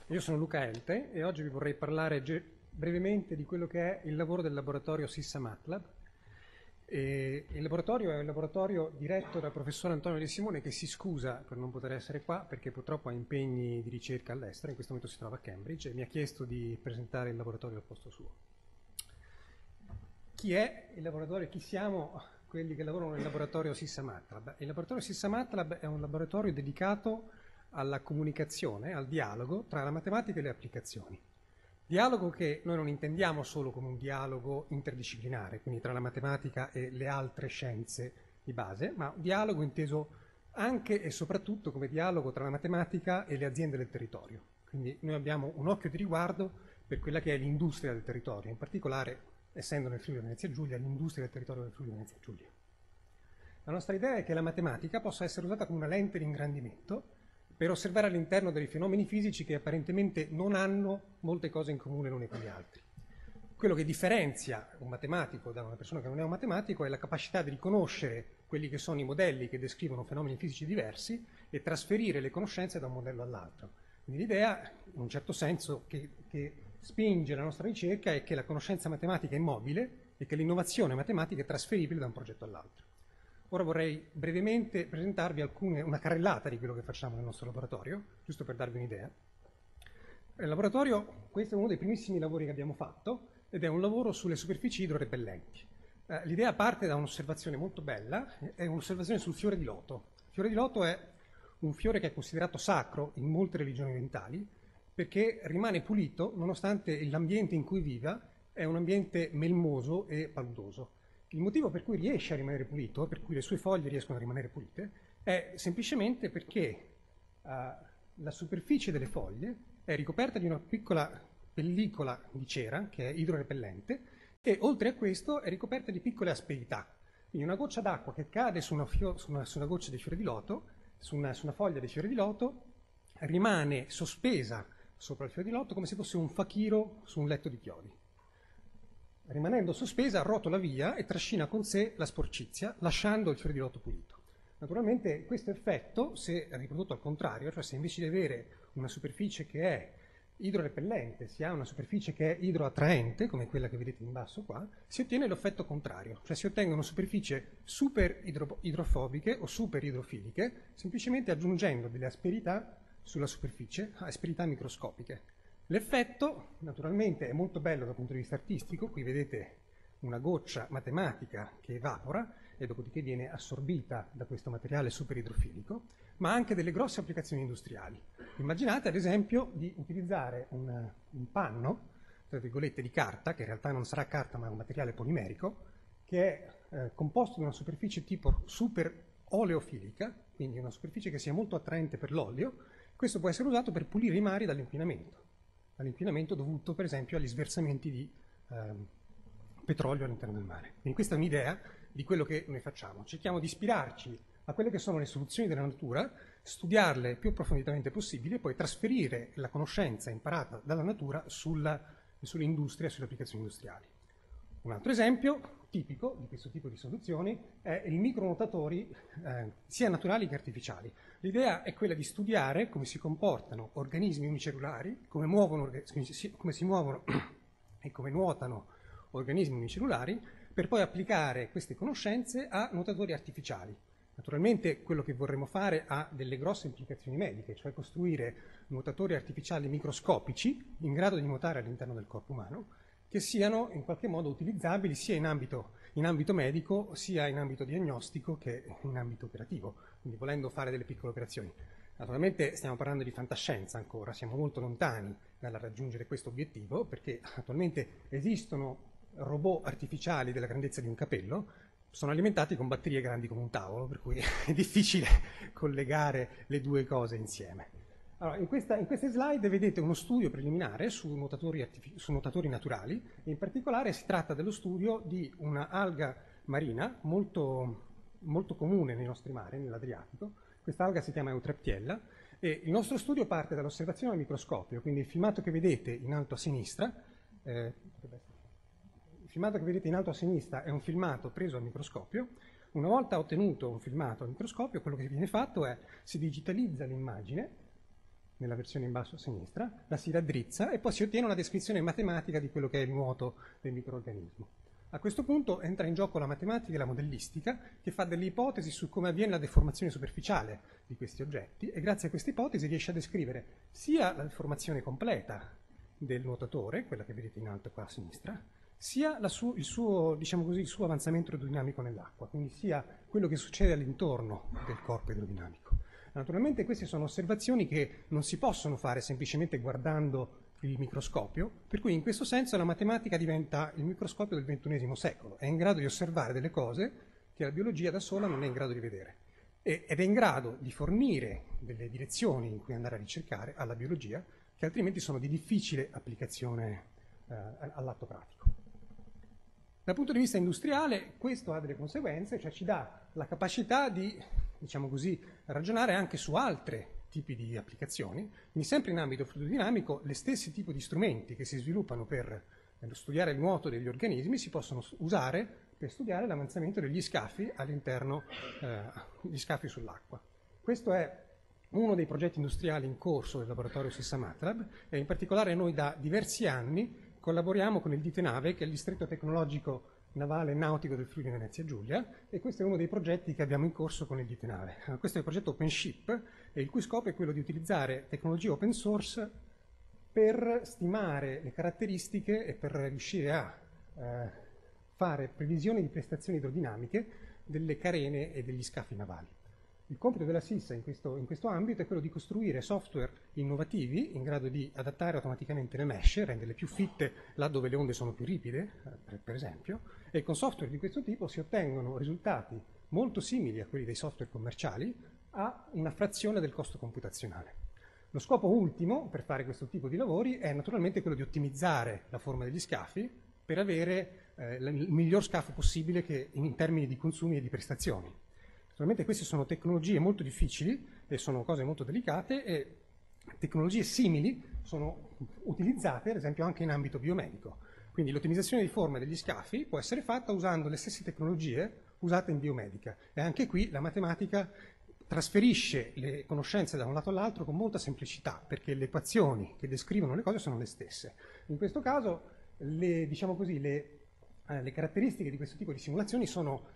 Io sono Luca Elte e oggi vi vorrei parlare brevemente di quello che è il lavoro del laboratorio SISSA-MATLAB. Il laboratorio è un laboratorio diretto dal professore Antonio De Simone, che si scusa per non poter essere qua perché purtroppo ha impegni di ricerca all'estero, in questo momento si trova a Cambridge, e mi ha chiesto di presentare il laboratorio al posto suo. Chi è il laboratorio? Chi siamo quelli che lavorano nel laboratorio SISSA-MATLAB? Il laboratorio SISSA-MATLAB è un laboratorio dedicato alla comunicazione, al dialogo tra la matematica e le applicazioni. Dialogo che noi non intendiamo solo come un dialogo interdisciplinare, quindi tra la matematica e le altre scienze di base, ma un dialogo inteso anche e soprattutto come dialogo tra la matematica e le aziende del territorio. Quindi noi abbiamo un occhio di riguardo per quella che è l'industria del territorio, in particolare, essendo nel Friuli Venezia Giulia, l'industria del territorio del Friuli Venezia Giulia. La nostra idea è che la matematica possa essere usata come una lente di ingrandimento per osservare all'interno dei fenomeni fisici che apparentemente non hanno molte cose in comune l'une con gli altri. Quello che differenzia un matematico da una persona che non è un matematico è la capacità di riconoscere quelli che sono i modelli che descrivono fenomeni fisici diversi e trasferire le conoscenze da un modello all'altro. Quindi l'idea, in un certo senso, che spinge la nostra ricerca è che la conoscenza matematica è mobile e che l'innovazione matematica è trasferibile da un progetto all'altro. Ora vorrei brevemente presentarvi una carrellata di quello che facciamo nel nostro laboratorio, giusto per darvi un'idea. Il laboratorio, questo è uno dei primissimi lavori che abbiamo fatto, ed è un lavoro sulle superfici idrorepellenti. L'idea parte da un'osservazione molto bella, è un'osservazione sul fiore di loto. Il fiore di loto è un fiore che è considerato sacro in molte religioni orientali, perché rimane pulito nonostante l'ambiente in cui viva è un ambiente melmoso e paludoso. Il motivo per cui riesce a rimanere pulito, per cui le sue foglie riescono a rimanere pulite, è semplicemente perché la superficie delle foglie è ricoperta di una piccola pellicola di cera, che è idrorepellente, e oltre a questo è ricoperta di piccole asperità. Quindi una goccia d'acqua che cade su una goccia di fiore di loto, su una foglia di fiore di loto, rimane sospesa sopra il fiore di loto come se fosse un fakiro su un letto di chiodi. Rimanendo sospesa, rotola via e trascina con sé la sporcizia, lasciando il fiore di loto pulito. Naturalmente questo effetto, se riprodotto al contrario, cioè se invece di avere una superficie che è idrorepellente si ha una superficie che è idroattraente, come quella che vedete in basso qua, si ottiene l'effetto contrario, cioè si ottengono superfici super idrofobiche o super idrofiliche, semplicemente aggiungendo delle asperità sulla superficie, asperità microscopiche. L'effetto naturalmente è molto bello dal punto di vista artistico, qui vedete una goccia matematica che evapora e dopodiché viene assorbita da questo materiale super idrofilico, ma anche delle grosse applicazioni industriali. Immaginate ad esempio di utilizzare un panno, tra virgolette, di carta, che in realtà non sarà carta ma un materiale polimerico, che è composto da una superficie tipo super oleofilica, quindi una superficie che sia molto attraente per l'olio. Questo può essere usato per pulire i mari dall'inquinamento dovuto per esempio agli sversamenti di petrolio all'interno del mare. Quindi questa è un'idea di quello che noi facciamo. Cerchiamo di ispirarci a quelle che sono le soluzioni della natura, studiarle il più approfonditamente possibile e poi trasferire la conoscenza imparata dalla natura sull'industria e sulle applicazioni industriali. Un altro esempio tipico di questo tipo di soluzioni è i micronuotatori sia naturali che artificiali. L'idea è quella di studiare come si comportano organismi unicellulari, come si muovono e come nuotano organismi unicellulari, per poi applicare queste conoscenze a nuotatori artificiali. Naturalmente quello che vorremmo fare ha delle grosse implicazioni mediche, cioè costruire nuotatori artificiali microscopici in grado di nuotare all'interno del corpo umano, che siano in qualche modo utilizzabili sia in ambito medico, sia in ambito diagnostico che in ambito operativo, quindi volendo fare delle piccole operazioni. Naturalmente stiamo parlando di fantascienza ancora, siamo molto lontani dal raggiungere questo obiettivo, perché attualmente esistono robot artificiali della grandezza di un capello, sono alimentati con batterie grandi come un tavolo, per cui è difficile collegare le due cose insieme. Allora, in queste slide vedete uno studio preliminare su nuotatori naturali, e in particolare si tratta dello studio di una alga marina molto, molto comune nei nostri mari, nell'Adriatico. Questa alga si chiama Eutreptiella e il nostro studio parte dall'osservazione al microscopio, quindi il filmato che vedete in alto a sinistra è un filmato preso al microscopio. Una volta ottenuto un filmato al microscopio, quello che viene fatto è si digitalizza l'immagine nella versione in basso a sinistra, la si raddrizza e poi si ottiene una descrizione matematica di quello che è il nuoto del microorganismo. A questo punto entra in gioco la matematica e la modellistica, che fa delle ipotesi su come avviene la deformazione superficiale di questi oggetti, e grazie a queste ipotesi riesce a descrivere sia la deformazione completa del nuotatore, quella che vedete in alto qua a sinistra, sia il suo avanzamento idrodinamico nell'acqua, quindi sia quello che succede all'intorno del corpo idrodinamico. Naturalmente queste sono osservazioni che non si possono fare semplicemente guardando il microscopio, per cui in questo senso la matematica diventa il microscopio del XXI secolo, è in grado di osservare delle cose che la biologia da sola non è in grado di vedere, ed è in grado di fornire delle direzioni in cui andare a ricercare alla biologia, che altrimenti sono di difficile applicazione all'atto pratico. Dal punto di vista industriale questo ha delle conseguenze, cioè ci dà la capacità di, diciamo così, ragionare anche su altri tipi di applicazioni, quindi sempre in ambito fluidodinamico le stesse tipi di strumenti che si sviluppano per studiare il nuoto degli organismi si possono usare per studiare l'avanzamento degli scafi all'interno, gli scafi sull'acqua. Questo è uno dei progetti industriali in corso del laboratorio SISSA-MATLAB e in particolare noi da diversi anni collaboriamo con il DITENAVE, che è il distretto tecnologico navale e nautico del Friuli Venezia Giulia, e questo è uno dei progetti che abbiamo in corso con il DITENAVE. Questo è il progetto OpenShip, il cui scopo è quello di utilizzare tecnologie open source per stimare le caratteristiche e per riuscire a fare previsioni di prestazioni idrodinamiche delle carene e degli scafi navali. Il compito della SISSA in questo ambito è quello di costruire software innovativi in grado di adattare automaticamente le mesh, renderle più fitte là dove le onde sono più ripide, per esempio, e con software di questo tipo si ottengono risultati molto simili a quelli dei software commerciali a una frazione del costo computazionale. Lo scopo ultimo per fare questo tipo di lavori è naturalmente quello di ottimizzare la forma degli scafi per avere il miglior scafo possibile in termini di consumi e di prestazioni. Naturalmente queste sono tecnologie molto difficili e sono cose molto delicate e tecnologie simili sono utilizzate ad esempio anche in ambito biomedico. Quindi l'ottimizzazione di forme degli scafi può essere fatta usando le stesse tecnologie usate in biomedica e anche qui la matematica trasferisce le conoscenze da un lato all'altro con molta semplicità perché le equazioni che descrivono le cose sono le stesse. In questo caso le caratteristiche di questo tipo di simulazioni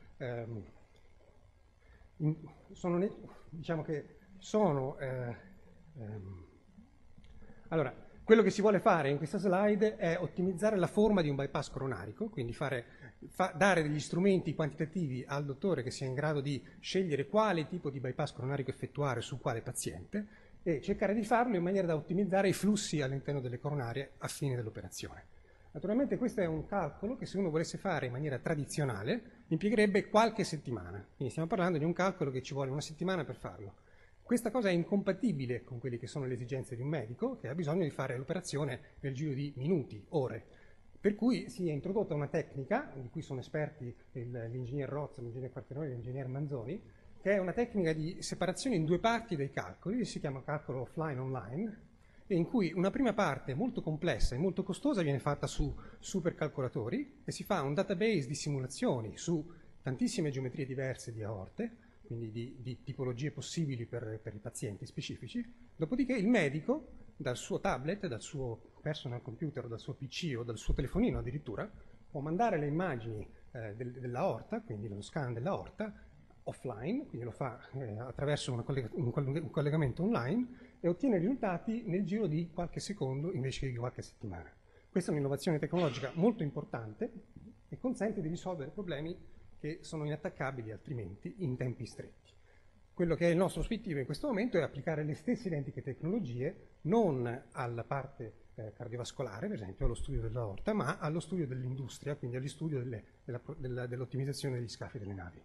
allora, quello che si vuole fare in questa slide è ottimizzare la forma di un bypass coronarico, quindi dare degli strumenti quantitativi al dottore che sia in grado di scegliere quale tipo di bypass coronarico effettuare su quale paziente e cercare di farlo in maniera da ottimizzare i flussi all'interno delle coronarie a fine dell'operazione. Naturalmente questo è un calcolo che se uno volesse fare in maniera tradizionale impiegherebbe qualche settimana, quindi stiamo parlando di un calcolo che ci vuole una settimana per farlo. Questa cosa è incompatibile con quelle che sono le esigenze di un medico che ha bisogno di fare l'operazione nel giro di minuti, ore. Per cui si è introdotta una tecnica, di cui sono esperti l'ingegner Rozza, l'ingegner Quarteroni e l'ingegner Manzoni, che è una tecnica di separazione in due parti dei calcoli, si chiama calcolo offline-online, e in cui una prima parte molto complessa e molto costosa viene fatta su supercalcolatori e si fa un database di simulazioni su tantissime geometrie diverse di aorte, quindi di tipologie possibili per i pazienti specifici, dopodiché il medico dal suo tablet, dal suo personal computer, dal suo PC o dal suo telefonino addirittura, può mandare le immagini dell'aorta, quindi lo scan dell'aorta, offline, quindi lo fa attraverso un collegamento online e ottiene i risultati nel giro di qualche secondo invece che di qualche settimana. Questa è un'innovazione tecnologica molto importante e consente di risolvere problemi che sono inattaccabili altrimenti in tempi stretti. Quello che è il nostro obiettivo in questo momento è applicare le stesse identiche tecnologie non alla parte cardiovascolare, per esempio allo studio dell'aorta, ma allo studio dell'industria, quindi allo studio dell'ottimizzazione degli scafi delle navi.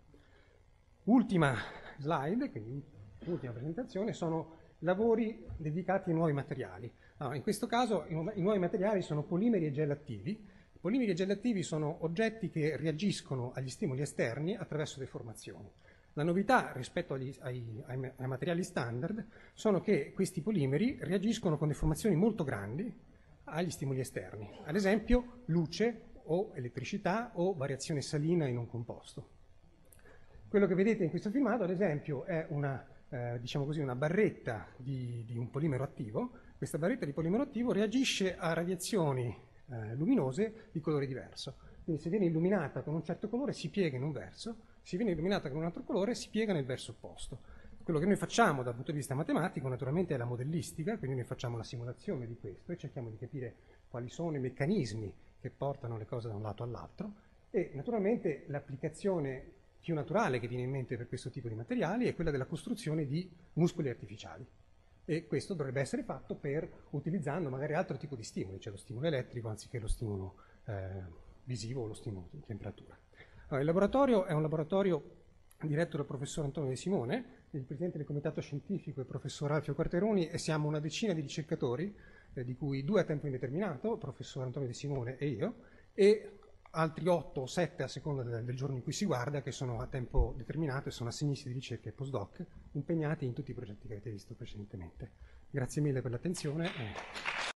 Ultima slide, quindi l'ultima presentazione, sono lavori dedicati ai nuovi materiali. Allora, in questo caso i nuovi materiali sono polimeri e gel attivi. I polimeri e gel attivi sono oggetti che reagiscono agli stimoli esterni attraverso deformazioni. La novità rispetto ai materiali standard sono che questi polimeri reagiscono con deformazioni molto grandi agli stimoli esterni, ad esempio luce o elettricità o variazione salina in un composto. Quello che vedete in questo filmato, ad esempio, è una diciamo così, una barretta di un polimero attivo. Questa barretta di polimero attivo reagisce a radiazioni luminose di colore diverso. Quindi se viene illuminata con un certo colore si piega in un verso, se viene illuminata con un altro colore si piega nel verso opposto. Quello che noi facciamo dal punto di vista matematico naturalmente è la modellistica, quindi noi facciamo la simulazione di questo e cerchiamo di capire quali sono i meccanismi che portano le cose da un lato all'altro, e naturalmente l'applicazione più naturale che viene in mente per questo tipo di materiali è quella della costruzione di muscoli artificiali. E questo dovrebbe essere fatto utilizzando magari altro tipo di stimoli, cioè lo stimolo elettrico anziché lo stimolo visivo o lo stimolo di temperatura. Allora, il laboratorio è un laboratorio diretto dal professor Antonio De Simone, il presidente del comitato scientifico è il professor Alfio Quarteroni, e siamo una decina di ricercatori, di cui 2 a tempo indeterminato, il professor Antonio De Simone e io, e altri 8 o 7 a seconda del giorno in cui si guarda, che sono a tempo determinato e sono assegnisti di ricerca e postdoc, impegnati in tutti i progetti che avete visto precedentemente. Grazie mille per l'attenzione.